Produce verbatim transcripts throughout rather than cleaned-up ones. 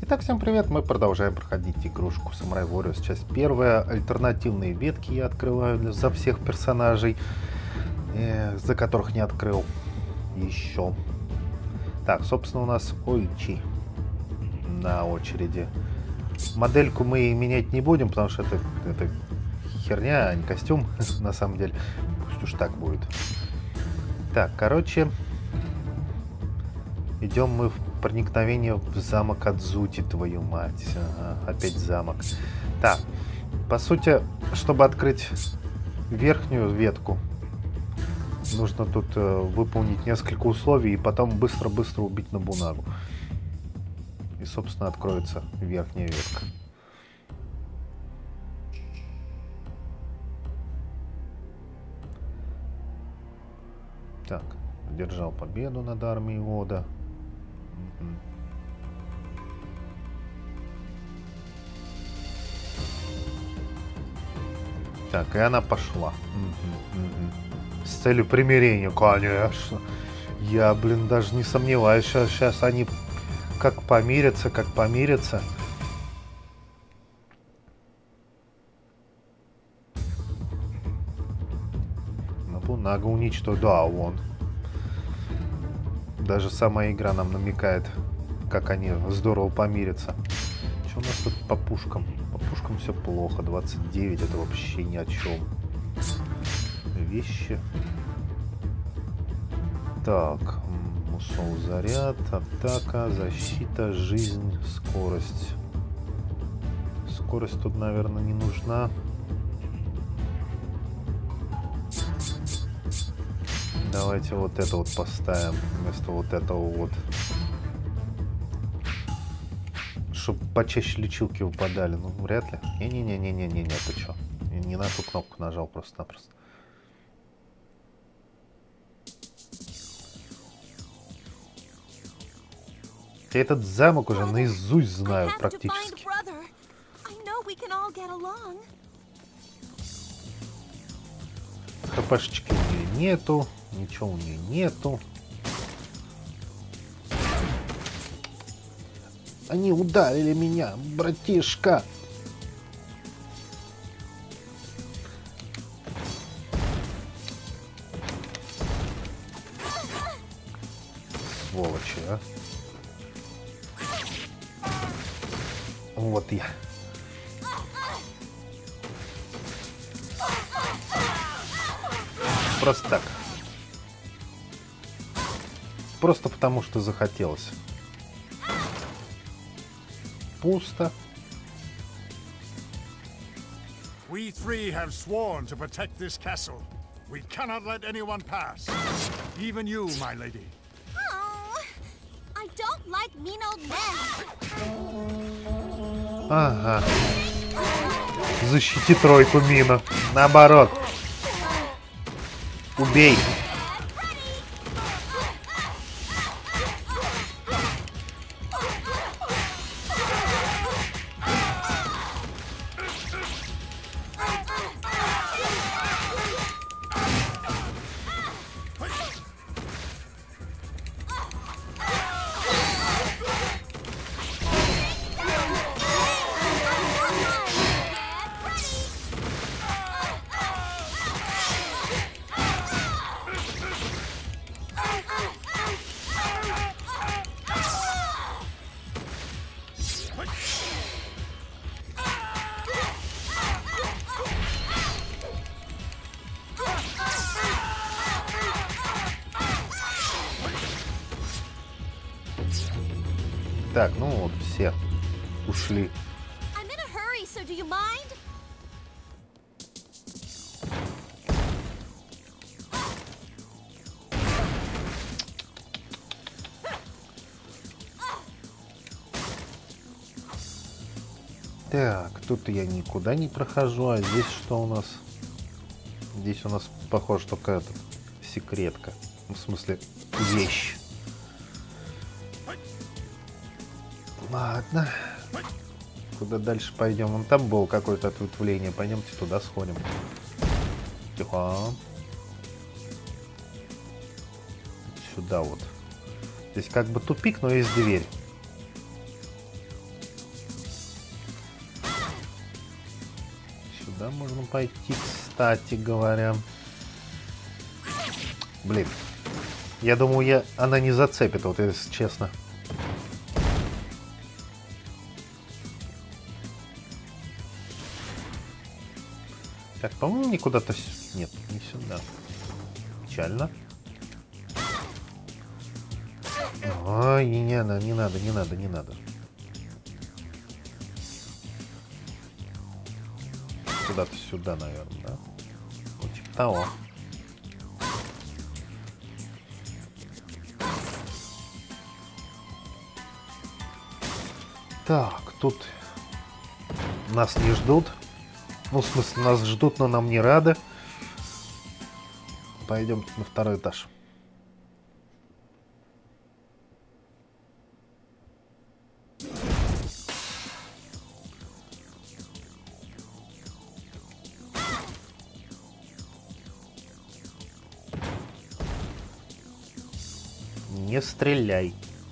Итак, всем привет! Мы продолжаем проходить игрушку Samurai Warriors, часть первая. Альтернативные ветки я открываю для, за всех персонажей, э, за которых не открыл еще. Так, собственно, у нас Оичи на очереди. Модельку мы менять не будем, потому что это, это херня, а не костюм, на самом деле. Пусть уж так будет. Так, короче, идем мы в проникновение в замок Адзути, твою мать. Ага, опять замок. Так, по сути, чтобы открыть верхнюю ветку, нужно тут э, выполнить несколько условий и потом быстро-быстро убить Нобунагу. И, собственно, откроется верхняя ветка. Так, одержал победу над армией Ода. Так, и она пошла. Угу, угу. С целью примирения, конечно. Я, блин, даже не сомневаюсь, сейчас, сейчас они как помирятся, как помирятся. Нобунага уничтожил. Да, он. Даже сама игра нам намекает, как они здорово помирятся. Что у нас тут по пушкам? По пушкам все плохо. двадцать девять это вообще ни о чем. Вещи. Так. Мусол, заряд, атака, защита, жизнь, скорость. Скорость тут, наверное, не нужна. Давайте вот это вот поставим вместо вот этого вот. Чтобы почаще лечилки выпадали. Ну, вряд ли. Не-не-не-не-не-не, ты чё? Не на ту кнопку нажал просто-напросто. Я этот замок уже наизусть знаю практически. ХПшечки у нее нету. Ничего у нее нету. Они ударили меня, братишка. Сволочи, а. Вот я. Просто так. Просто потому, что захотелось. Пусто. We three have sworn to protect this castle. We cannot let anyone pass. Even you, my lady. Oh, I don't like mean old men. Ага. Защити тройку, Мина. Наоборот. Убей. Так, ну вот, все ушли. Так, тут я никуда не прохожу, а здесь что у нас? Здесь у нас, похоже, только этот, секретка. Ну, в смысле, вещь. Ладно. Куда дальше пойдем? Вон там было какое-то ответвление. Пойдемте туда сходим. Тихо. Сюда вот. Здесь как бы тупик, но есть дверь. Сюда можно пойти, кстати говоря. Блин. Я думаю, я... она не зацепит, вот если честно. Так, по-моему, мне куда-то... Нет, не сюда. Печально. Ой, не, не, не надо, не надо, не надо. Куда-то сюда, наверное, да? Вот типа того. Так, тут нас не ждут. Ну, в смысле, нас ждут, но нам не рады. Пойдем на второй этаж. Не стреляй.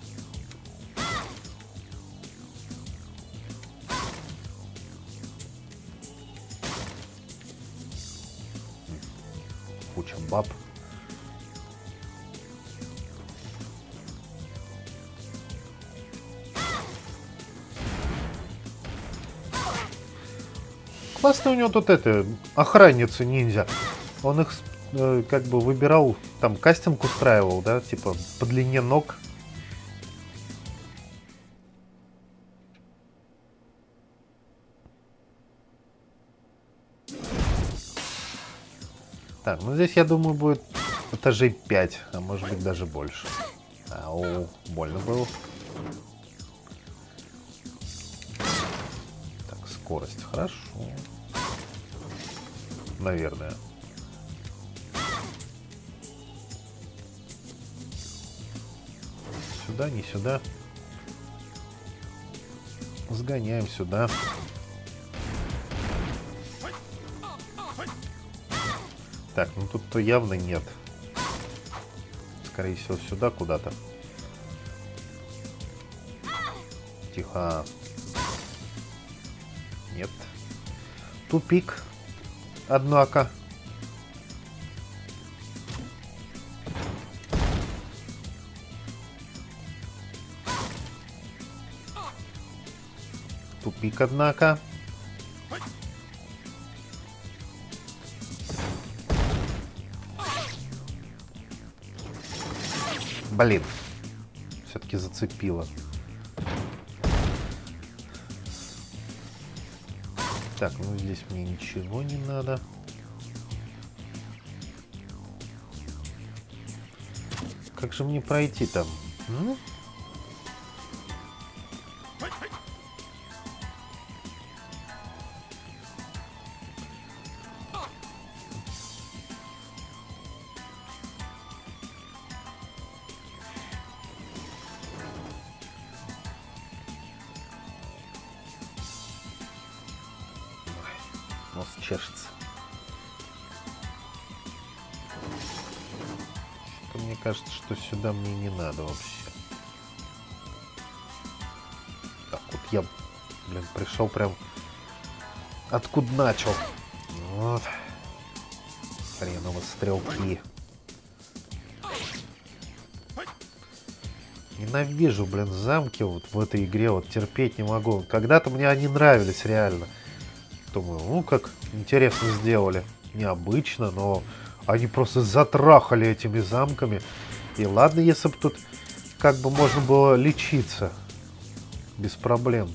Куча баб. Классно у него тут это, охранница ниндзя. Он их э, как бы выбирал, там кастинг устраивал, да, типа по длине ног. Так, ну здесь, я думаю, будет этажей пять, а может быть даже больше. Ау, больно было. Так, скорость, хорошо. Наверное. Сюда, не сюда. Сгоняем сюда. Так, ну тут-то явно нет. Скорее всего, сюда куда-то. Тихо. Нет. Тупик. Однако. Тупик, однако. Блин. Все-таки зацепило. Так, ну здесь мне ничего не надо. Как же мне пройти там? М? Нос чешется. Что мне кажется, что сюда мне не надо вообще. Так, вот я, блин, пришел прям откуда начал. Вот. Хреново стрелки. Ненавижу, блин, замки вот в этой игре. Вот терпеть не могу. Когда-то мне они нравились реально. Думаю, ну как интересно сделали. Необычно, но они просто затрахали этими замками. И ладно, если бы тут как бы можно было лечиться. Без проблем.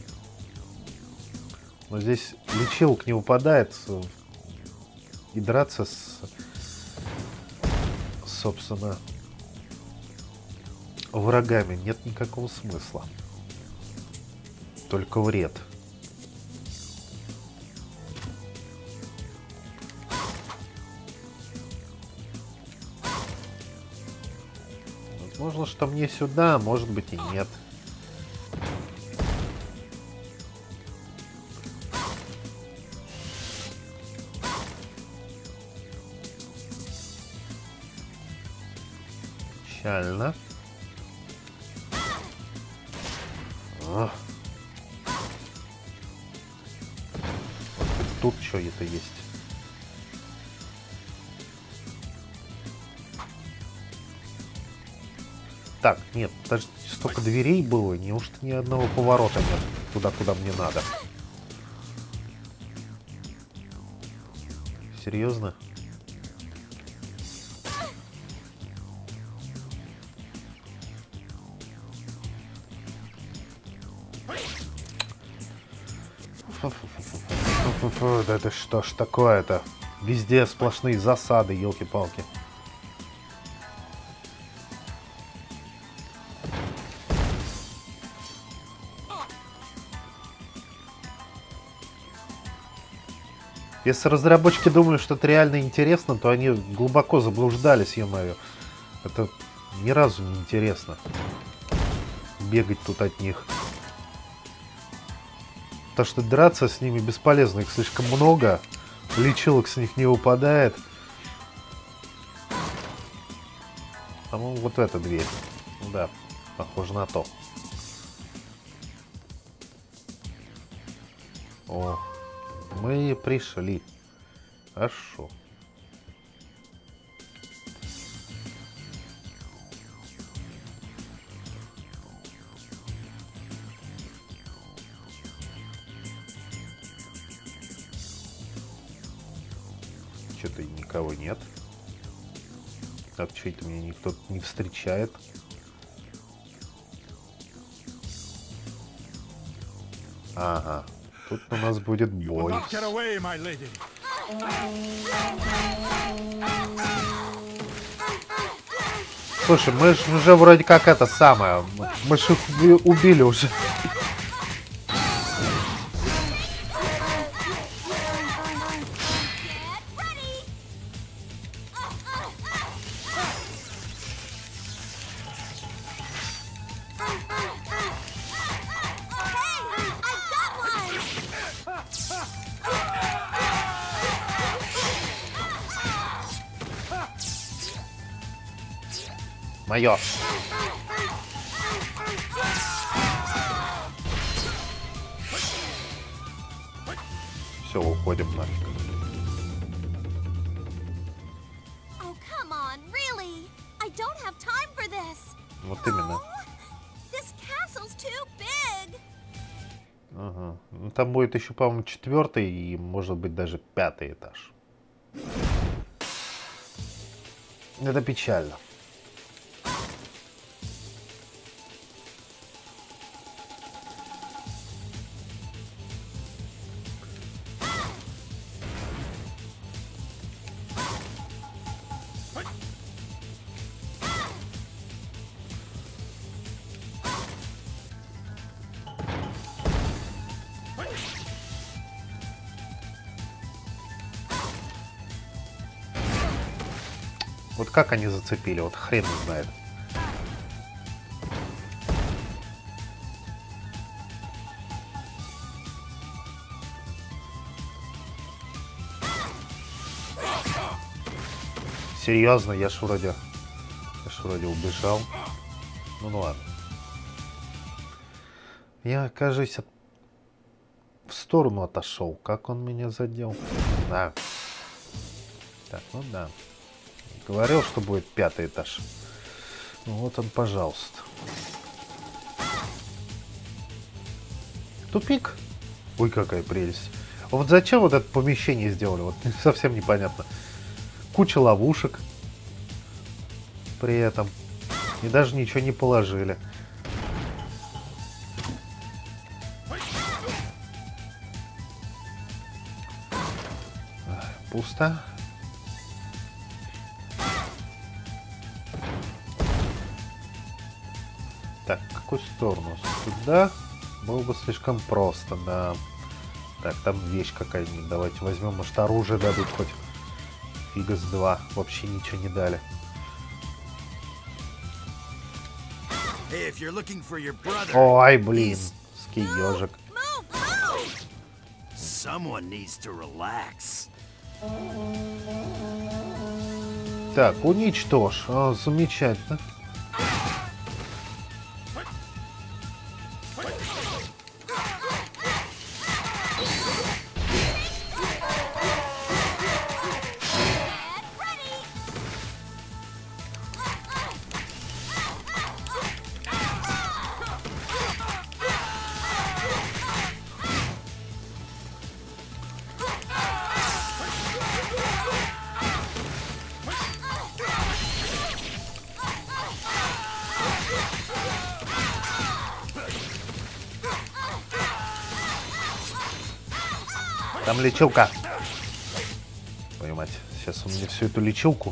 Но здесь лечилок не упадает. И драться с... собственно... врагами нет никакого смысла. Только вред. Возможно, что мне сюда, может быть и нет. Печально. О. тут что это есть? Так, нет, даже столько дверей было, неужто ни одного поворота нет туда, куда мне надо? Серьезно? Да это что ж такое-то? Везде сплошные засады, елки-палки. Если разработчики думали, что это реально интересно, то они глубоко заблуждались, ё-моё. Это ни разу не интересно. Бегать тут от них. То, что драться с ними бесполезно, их слишком много. Лечилок с них не упадает. По-моему, вот эта дверь. Да, похоже на то. О, мы пришли. Хорошо. Что-то никого нет. Так, что это меня никто не встречает. Ага. Тут у нас будет бой. Слушай, мы же уже вроде как это самое. Мы же их убили уже. Мое. Все, уходим нафиг. Oh, come on, really? I don't have time for this. Вот именно. Oh, this castle's too big. Ага. Ну, там будет еще, по-моему, четвертый и, может быть, даже пятый этаж. Это печально. Вот как они зацепили, вот хрен знает. Серьезно, я ж вроде, я ж вроде убежал. Ну, ну ладно. Я, кажется, в сторону отошел. Как он меня задел? Да. Так, ну да. Говорил, что будет пятый этаж. Ну вот он, пожалуйста. Тупик. Ой, какая прелесть. А вот зачем вот это помещение сделали? Вот совсем непонятно. Куча ловушек. При этом. И даже ничего не положили. Пусто. Так, в какую сторону? Сюда было бы слишком просто, да. Так, там вещь какая-нибудь. Давайте возьмем, может, оружие дадут хоть. Фига с два. Вообще ничего не дали. Ой, блин. Ский ежик. Так, уничтожь. О, замечательно. Там лечилка. Твою мать, сейчас он мне всю эту лечилку.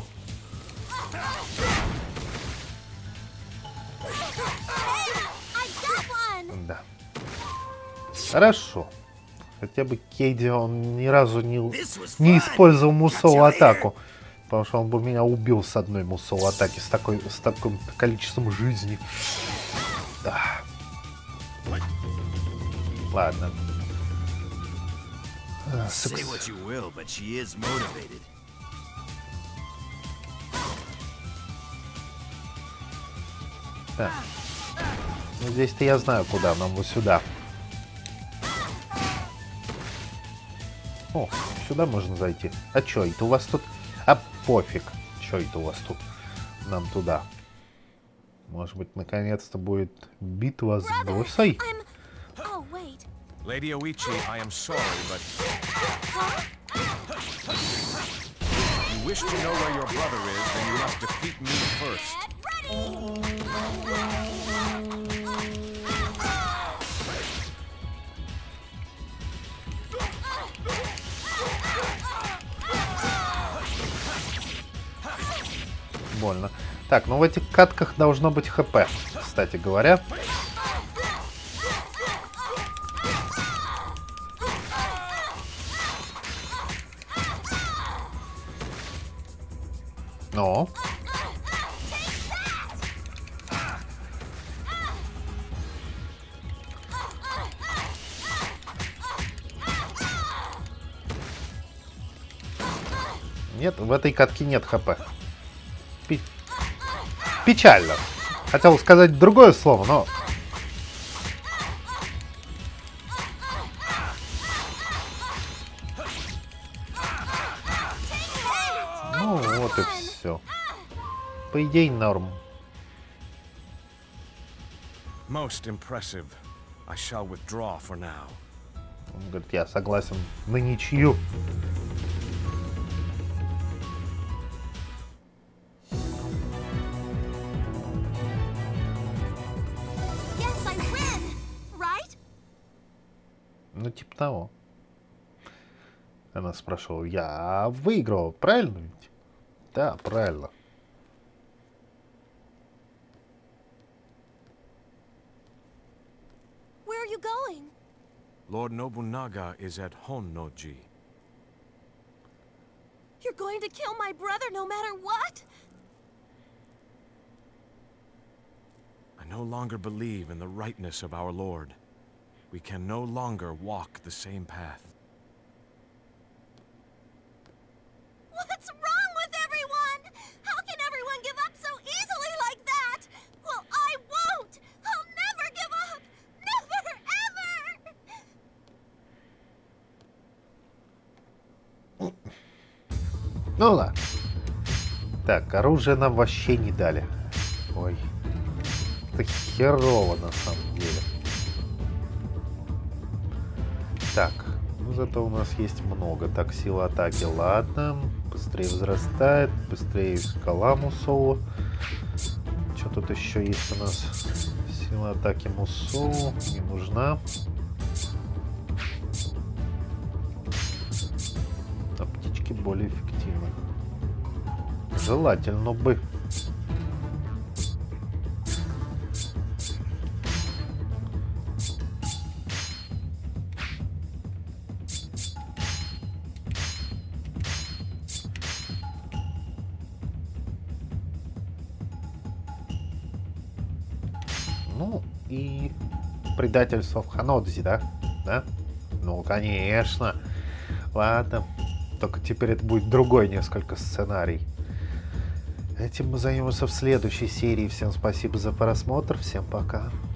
Да. Хорошо. Хотя бы Кейди, он ни разу не, не использовал мусовую атаку. Потому что он бы меня убил с одной мусовой атаки, с, такой, с таким количеством жизни. Да. Ладно. Да. Ну, здесь-то я знаю, куда. Нам вот сюда. О, сюда можно зайти. А чё это у вас тут? А пофиг. Чё это у вас тут? Нам туда. Может быть, наконец-то будет битва с боссой? Lady Oichi, I am sorry, but you wish to know where your brother is, then you must defeat me first. Больно. Так, ну в этих катках должно быть ХП, кстати говоря. Ну. Нет, в этой катке нет ХП. Пи- Печально. Хотел сказать другое слово, но... Ну, вот и все. По идее, норм. Most impressive. I shall withdraw for now. Он говорит, я согласен на ничью. Ну, типа того. Она спрашивала, я выиграл, правильно ведь? Да, правильно. Where are you going? Lord Nobunaga is at Honnoji. You're going to kill my brother no matter what? I no longer believe in the rightness of our Lord. We can no longer walk the same path. What's wrong with everyone? How can everyone give up so easily like that? Well, I won't! I'll never give up! Never, ever! Ну ладно. Так, оружие нам вообще не дали. Ой. Это херово на самом деле. Так, ну зато у нас есть много. Так, сила атаки, ладно. Быстрее возрастает, быстрее шкала Мусоу. Что тут еще есть у нас? Сила атаки Мусоу не нужна. А птички более эффективны. Желательно бы. Ну, и предательство в Ханодзи, да? Да? Ну, конечно. Ладно. Только теперь это будет другой несколько сценарий. Этим мы займемся в следующей серии. Всем спасибо за просмотр. Всем пока.